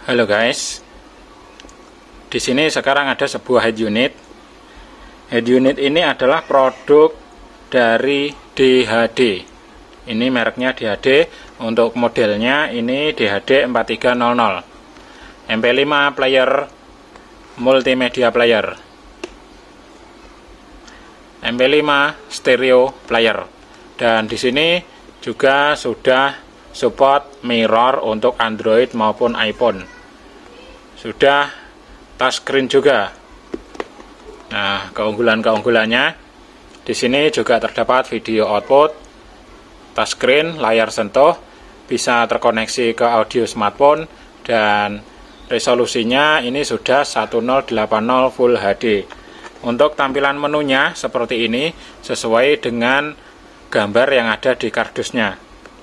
Halo guys, di sini sekarang ada sebuah head unit. Head unit ini adalah produk dari DHD. Ini mereknya DHD. Untuk modelnya ini DHD 4300 MP5 player, multimedia player, MP5 stereo player. Dan di sini juga sudah support mirror untuk Android maupun iPhone. Sudah touchscreen juga. Nah, keunggulannya di sini juga terdapat video output, touchscreen, layar sentuh, bisa terkoneksi ke audio smartphone, dan resolusinya ini sudah 1080 Full HD. Untuk tampilan menunya seperti ini, sesuai dengan gambar yang ada di kardusnya.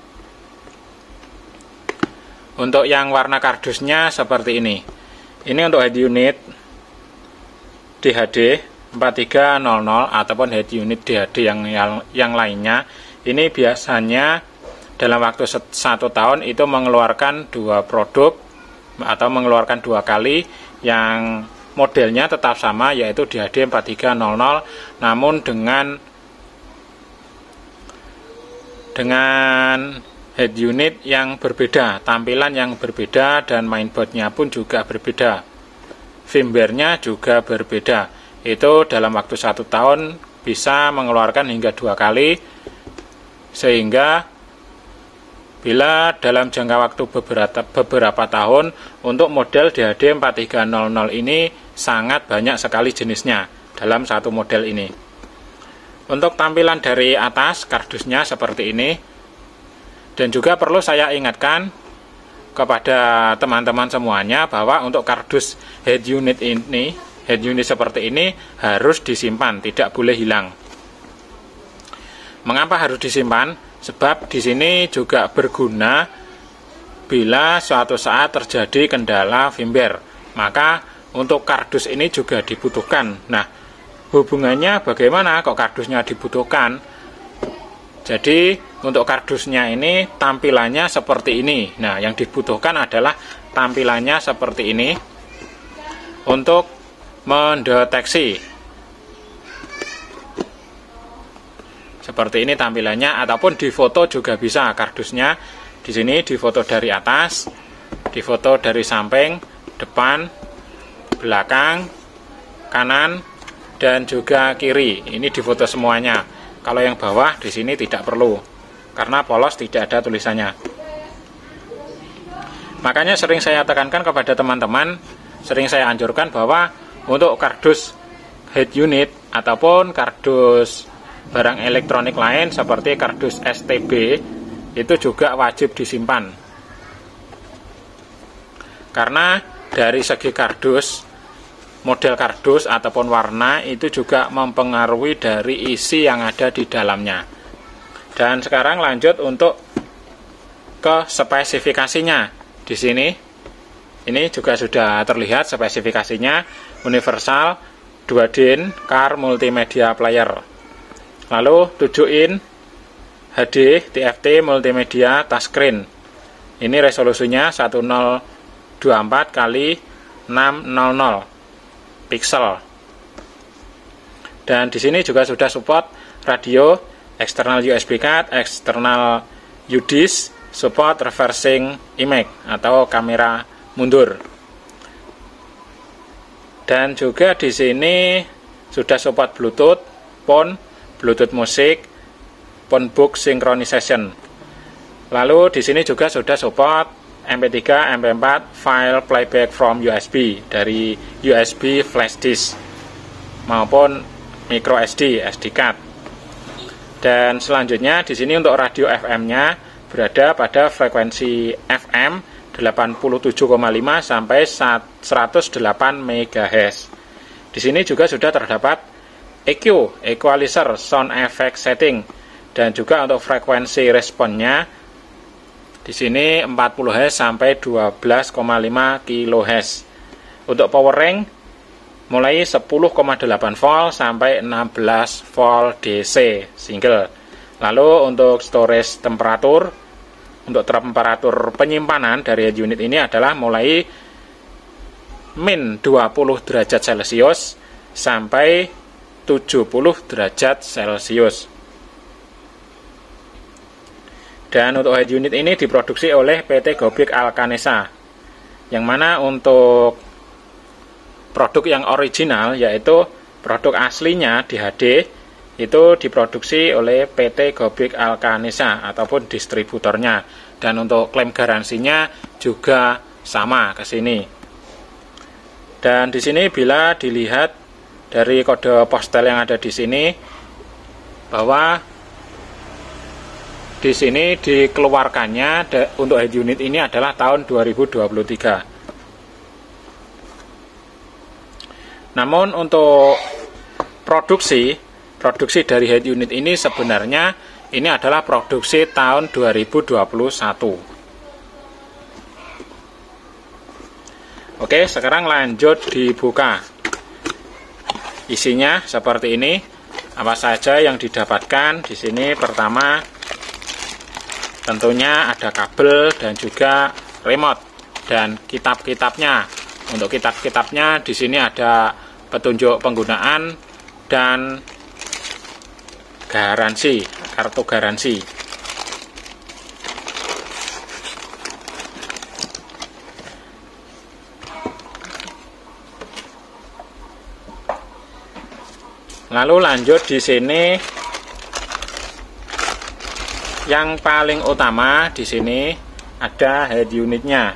Untuk yang warna kardusnya seperti ini. Ini untuk head unit DHD 4300 ataupun head unit DHD yang lainnya. Ini biasanya dalam waktu 1 tahun itu mengeluarkan 2 produk atau mengeluarkan 2 kali, yang modelnya tetap sama yaitu DHD 4300, namun dengan head unit yang berbeda, tampilan yang berbeda, dan mainboardnya pun juga berbeda, firmware-nya juga berbeda. Itu dalam waktu 1 tahun bisa mengeluarkan hingga 2 kali, sehingga bila dalam jangka waktu beberapa tahun, untuk model DHD 4300 ini sangat banyak sekali jenisnya dalam satu model ini. Untuk tampilan dari atas kardusnya seperti ini. Dan juga perlu saya ingatkan kepada teman-teman semuanya bahwa untuk kardus head unit seperti ini harus disimpan, tidak boleh hilang. Mengapa harus disimpan? Sebab di sini juga berguna bila suatu saat terjadi kendala firmware. Maka untuk kardus ini juga dibutuhkan. Nah, hubungannya bagaimana kok kardusnya dibutuhkan? Jadi untuk kardusnya ini tampilannya seperti ini. Nah, yang dibutuhkan adalah tampilannya seperti ini untuk mendeteksi. Seperti ini tampilannya, ataupun difoto juga bisa kardusnya. Di sini difoto dari atas, difoto dari samping, depan, belakang, kanan, dan juga kiri. Ini difoto semuanya. Kalau yang bawah di sini tidak perlu, karena polos, tidak ada tulisannya. Makanya sering saya tekankan kepada teman-teman, sering saya anjurkan bahwa untuk kardus head unit ataupun kardus barang elektronik lain seperti kardus STB itu juga wajib disimpan. Karena dari segi kardus, model kardus ataupun warna itu juga mempengaruhi dari isi yang ada di dalamnya. Dan sekarang lanjut untuk ke spesifikasinya. Di sini ini juga sudah terlihat spesifikasinya: universal 2DIN car multimedia player, lalu 7 in HD TFT multimedia touchscreen. Ini resolusinya 1024 x 600 pixel. Dan di sini juga sudah support radio, eksternal USB card, eksternal UDIS, support reversing image atau kamera mundur. Dan juga di sini sudah support Bluetooth, phone, Bluetooth musik, phone book synchronization. Lalu di sini juga sudah support MP3, MP4, file playback from USB, dari USB flash disk maupun micro SD, SD card. Dan selanjutnya di sini untuk radio FM-nya berada pada frekuensi FM 87,5 sampai 108 MHz. Di sini juga sudah terdapat EQ, equalizer, sound effect setting, dan juga untuk frekuensi responnya di sini 40 Hz sampai 12,5 kHz. Untuk power range mulai 10,8 volt sampai 16 volt DC single. Lalu untuk storage temperatur, untuk temperatur penyimpanan dari unit ini adalah mulai min 20 derajat Celcius sampai 70 derajat Celcius. Dan untuk head unit ini diproduksi oleh PT Gobiek Alkanesa, yang mana untuk produk yang original, yaitu produk aslinya DHD, itu diproduksi oleh PT Gobiek Alkanesa ataupun distributornya. Dan untuk klaim garansinya juga sama ke sini. Dan di sini bila dilihat dari kode postal yang ada di sini, bahwa di sini dikeluarkannya untuk head unit ini adalah tahun 2023. Namun untuk produksi dari head unit ini sebenarnya ini adalah produksi tahun 2021. Oke, sekarang lanjut dibuka. Isinya seperti ini. Apa saja yang didapatkan di sini? Pertama, tentunya ada kabel dan juga remote dan kitab-kitabnya. Untuk kitab-kitabnya di sini ada petunjuk penggunaan dan garansi, kartu garansi. Lalu lanjut di sini. Yang paling utama di sini ada head unitnya.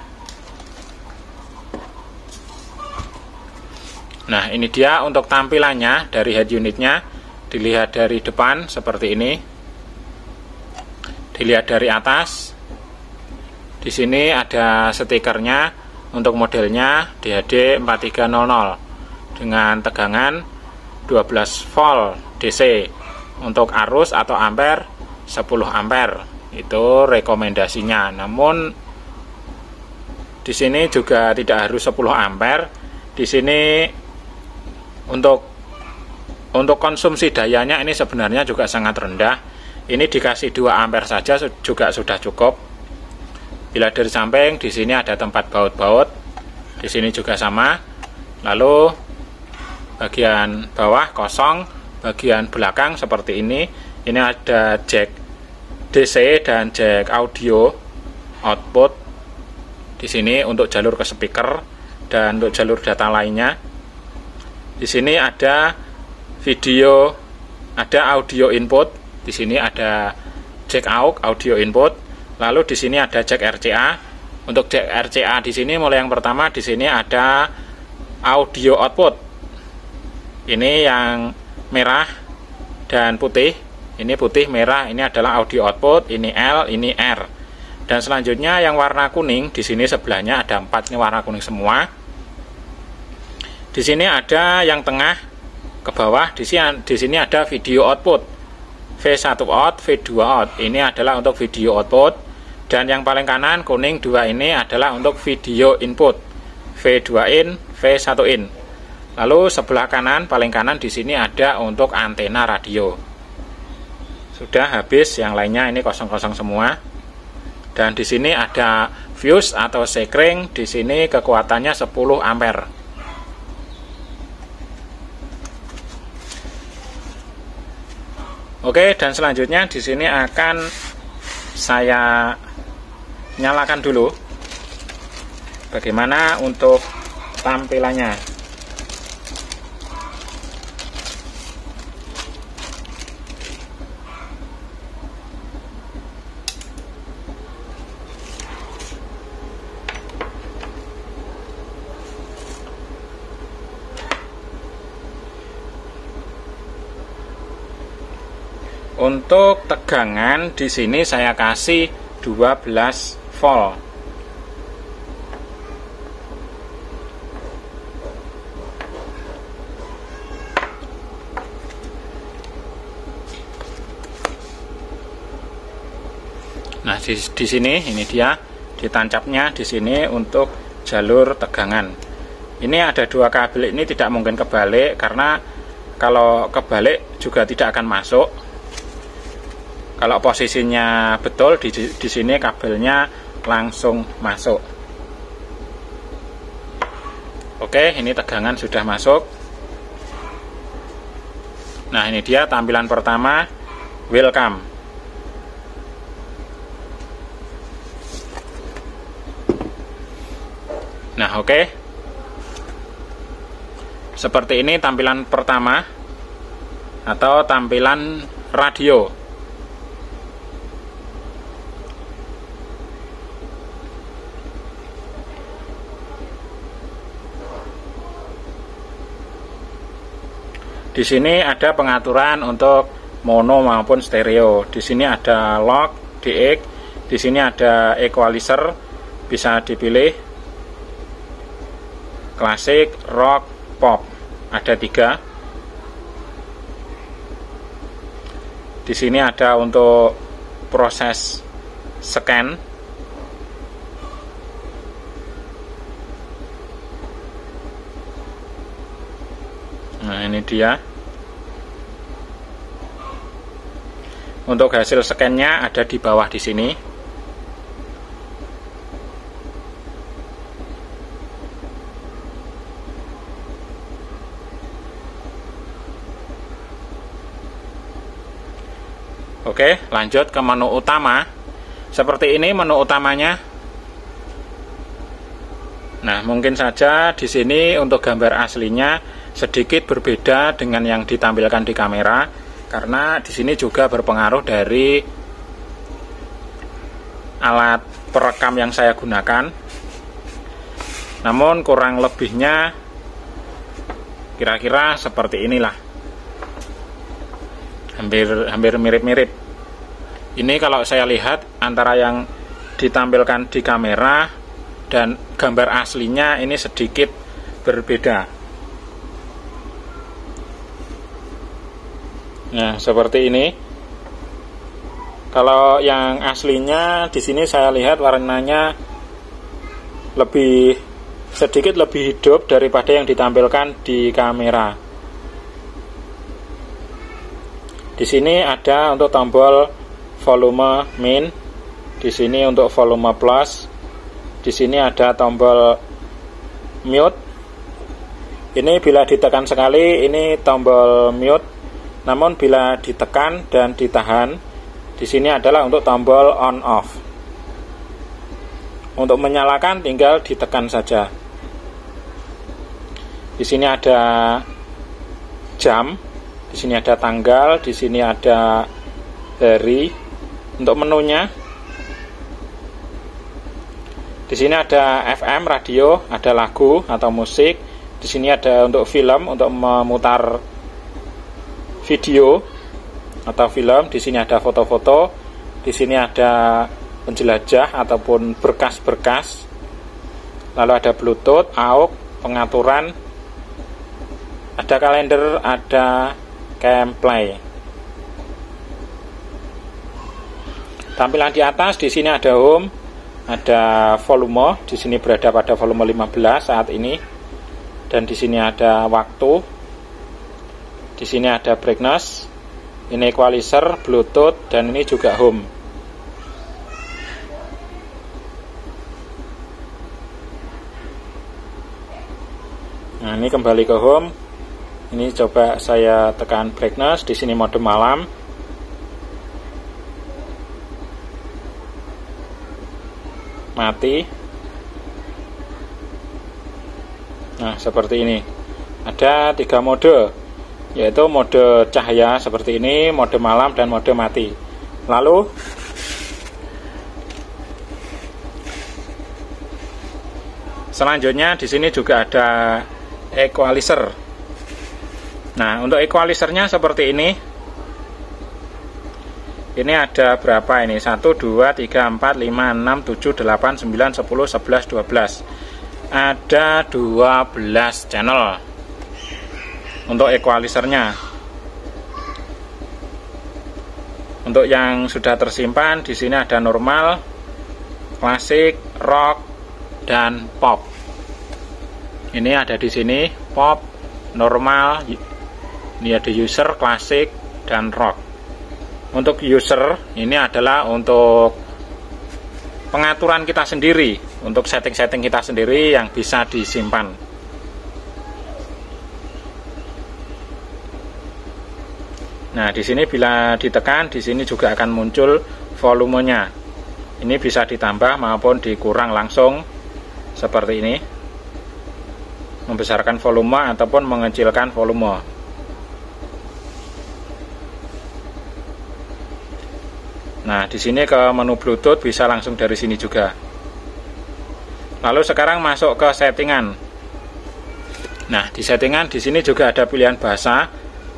Nah, ini dia untuk tampilannya dari head unitnya. Dilihat dari depan seperti ini. Dilihat dari atas. Di sini ada stikernya untuk modelnya DHD 4300 dengan tegangan 12 volt DC. Untuk arus atau ampere 10 ampere itu rekomendasinya. Namun di sini juga tidak harus 10 ampere. Di sini untuk konsumsi dayanya ini sebenarnya juga sangat rendah. Ini dikasih 2 ampere saja juga sudah cukup. Bila dari samping di sini ada tempat baut-baut. Di sini juga sama. Lalu bagian bawah kosong, bagian belakang seperti ini. Ini ada jack DC dan jack audio output di sini untuk jalur ke speaker dan untuk jalur data lainnya. Di sini ada video, ada audio input. Di sini ada jack aux audio input. Lalu di sini ada jack RCA. Untuk jack RCA di sini mulai yang pertama di sini ada audio output. Ini yang merah dan putih. Ini putih, merah, ini adalah audio output, ini L, ini R. Dan selanjutnya yang warna kuning, di sini sebelahnya ada 4, ini warna kuning semua. Di sini ada yang tengah ke bawah, di sini ada video output. V1 out, V2 out. Ini adalah untuk video output. Dan yang paling kanan, kuning 2 ini adalah untuk video input. V2 in, V1 in. Lalu sebelah kanan, paling kanan di sini ada untuk antena radio. Sudah habis, yang lainnya ini kosong-kosong semua. Dan di sini ada fuse atau sekring, di sini kekuatannya 10 ampere. Oke, dan selanjutnya di sini akan saya nyalakan dulu. Bagaimana untuk tampilannya? Untuk tegangan di sini saya kasih 12 volt. Nah, di sini ini dia ditancapnya di sini untuk jalur tegangan. Ini ada 2 kabel, ini tidak mungkin kebalik karena kalau kebalik juga tidak akan masuk. Kalau posisinya betul di sini kabelnya langsung masuk. Oke, ini tegangan sudah masuk. Nah, ini dia tampilan pertama, welcome. Nah, oke. Seperti ini tampilan pertama atau tampilan radio. Di sini ada pengaturan untuk mono maupun stereo. Di sini ada lock, DX, di sini ada equalizer, bisa dipilih klasik, rock, pop. Ada 3. Di sini ada untuk proses scan. Nah, ini dia. Untuk hasil scan-nya ada di bawah di sini. Oke, lanjut ke menu utama. Seperti ini menu utamanya. Nah, mungkin saja di sini untuk gambar aslinya sedikit berbeda dengan yang ditampilkan di kamera. Karena di sini juga berpengaruh dari alat perekam yang saya gunakan. Namun kurang lebihnya kira-kira seperti inilah. Hampir mirip-mirip. Ini kalau saya lihat antara yang ditampilkan di kamera dan gambar aslinya ini sedikit berbeda. Nah, seperti ini. Kalau yang aslinya di sini saya lihat warnanya sedikit lebih hidup daripada yang ditampilkan di kamera. Di sini ada untuk tombol volume min, di sini untuk volume plus, di sini ada tombol mute. Ini bila ditekan sekali ini tombol mute. Namun bila ditekan dan ditahan, di sini adalah untuk tombol on off. Untuk menyalakan tinggal ditekan saja. Di sini ada jam, di sini ada tanggal, di sini ada hari. Untuk menunya, di sini ada FM radio, ada lagu atau musik. Di sini ada untuk film, untuk memutar video atau film. Di sini ada foto-foto, di sini ada penjelajah ataupun berkas-berkas. Lalu ada Bluetooth, AUX, pengaturan, ada kalender, ada cam play. Tampilan di atas di sini ada home, ada volume, di sini berada pada volume 15 saat ini. Dan di sini ada waktu. Di sini ada brightness, ini equalizer, Bluetooth, dan ini juga home. Nah, ini kembali ke home. Ini coba saya tekan brightness, di sini mode malam. Mati. Nah, seperti ini. Ada 3 mode, yaitu mode cahaya seperti ini, mode malam, dan mode mati. Lalu selanjutnya di sini juga ada equalizer. Nah, untuk equalizernya seperti ini. Ini ada berapa ini? 1, 2, 3, 4, 5, 6, 7, 8, 9, 10, 11, 12. Ada 12 channel untuk equalizernya. Untuk yang sudah tersimpan di sini ada normal, klasik, rock, dan pop. Ini ada di sini pop, normal, ini ada user, klasik, dan rock. Untuk user ini adalah untuk pengaturan kita sendiri, untuk setting-setting kita sendiri yang bisa disimpan. Nah, di sini bila ditekan, di sini juga akan muncul volumenya. Ini bisa ditambah maupun dikurang langsung seperti ini. Membesarkan volume ataupun mengecilkan volume. Nah, di sini ke menu Bluetooth bisa langsung dari sini juga. Lalu sekarang masuk ke settingan. Nah, di settingan di sini juga ada pilihan bahasa.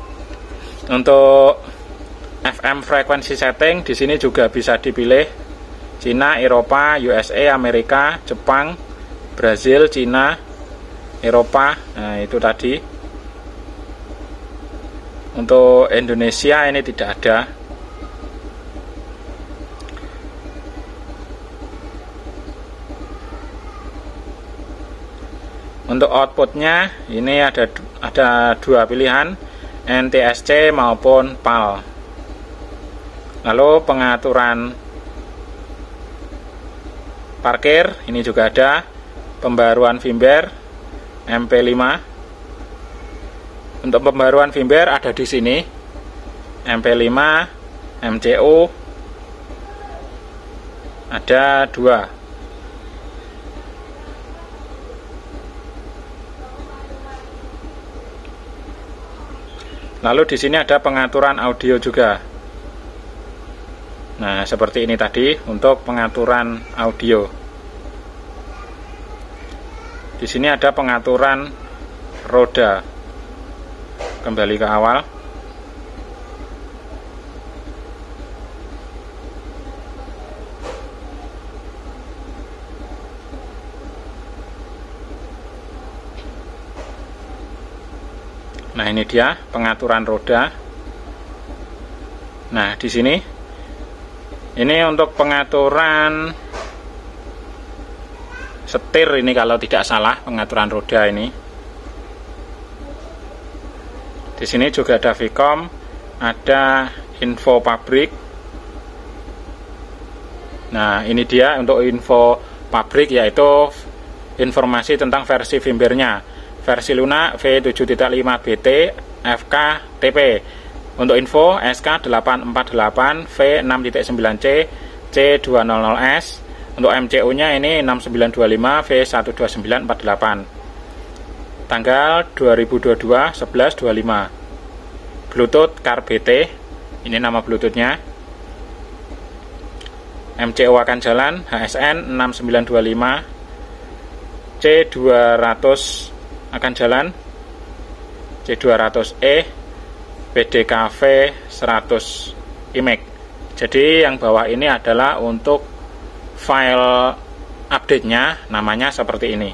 Untuk FM frequency setting di sini juga bisa dipilih Cina, Eropa, USA, Amerika, Jepang, Brazil, Cina, Eropa. Nah, itu tadi. Untuk Indonesia ini tidak ada. Untuk outputnya ini ada dua pilihan, NTSC maupun PAL. Lalu pengaturan parkir ini juga ada, pembaruan firmware MP5. Untuk pembaruan firmware ada di sini, MP5, MCU, ada dua. Lalu di sini ada pengaturan audio juga. Nah, seperti ini tadi untuk pengaturan audio. Di sini ada pengaturan roda. Kembali ke awal. Nah, ini dia pengaturan roda. Nah, di sini ini untuk pengaturan setir ini kalau tidak salah, pengaturan roda ini. Di sini juga ada Vcom, ada info pabrik. Nah, ini dia untuk info pabrik, yaitu informasi tentang versi firmware-nya. Versi Luna V7.5BT FK-TP. Untuk info SK848 V6.9C C200S. Untuk MCU-nya ini 6925 V12948. Tanggal 2022 11.25. Bluetooth Car BT. Ini nama Bluetooth-nya. MCU akan jalan HSN 6925 C200 akan jalan C200E PDKV 100 IMEC. Jadi yang bawah ini adalah untuk file update-nya, namanya seperti ini.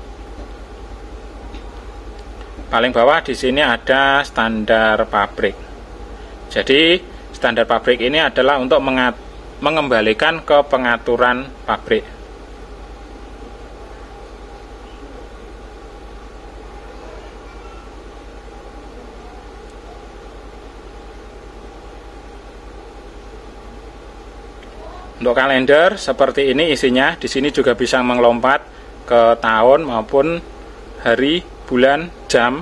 Paling bawah di sini ada standar pabrik. Jadi standar pabrik ini adalah untuk mengembalikan ke pengaturan pabrik. Untuk kalender seperti ini isinya. Di sini juga bisa melompat ke tahun maupun hari, bulan, jam.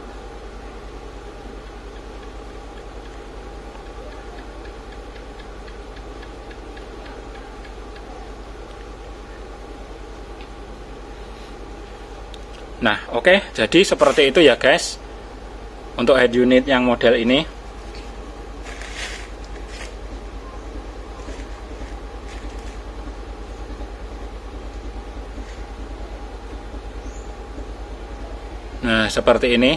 Nah, oke, jadi seperti itu ya guys untuk head unit yang model ini. Nah, seperti ini.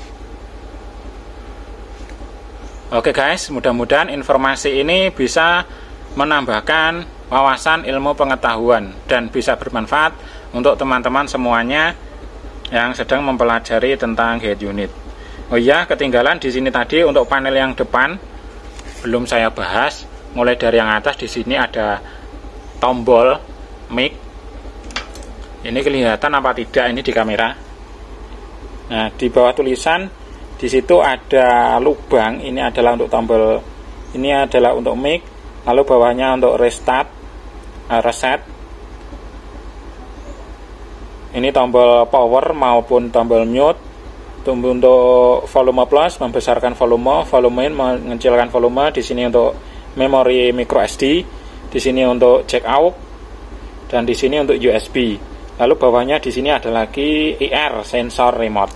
Oke guys, mudah-mudahan informasi ini bisa menambahkan wawasan ilmu pengetahuan dan bisa bermanfaat untuk teman-teman semuanya yang sedang mempelajari tentang head unit. Oh iya, ketinggalan di sini tadi untuk panel yang depan belum saya bahas. Mulai dari yang atas, di sini ada tombol mic. Ini kelihatan apa tidak ini di kamera? Nah, di bawah tulisan di situ ada lubang, ini adalah untuk tombol, ini adalah untuk mic, lalu bawahnya untuk restart, reset. Ini tombol power maupun tombol mute. Untuk volume plus membesarkan volume, volume in mengecilkan volume. Di sini untuk memori micro SD, di sini untuk jack out, dan di sini untuk USB. Lalu bawahnya di sini ada lagi IR sensor remote.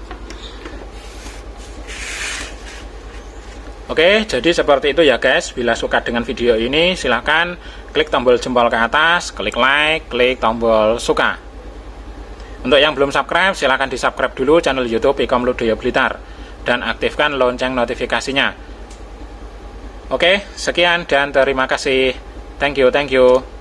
Oke, jadi seperti itu ya guys. Bila suka dengan video ini, silahkan klik tombol jempol ke atas, klik like, klik tombol suka. Untuk yang belum subscribe, silahkan di subscribe dulu channel YouTube Ikom Ludoyo Blitar dan aktifkan lonceng notifikasinya. Oke, sekian dan terima kasih. Thank you.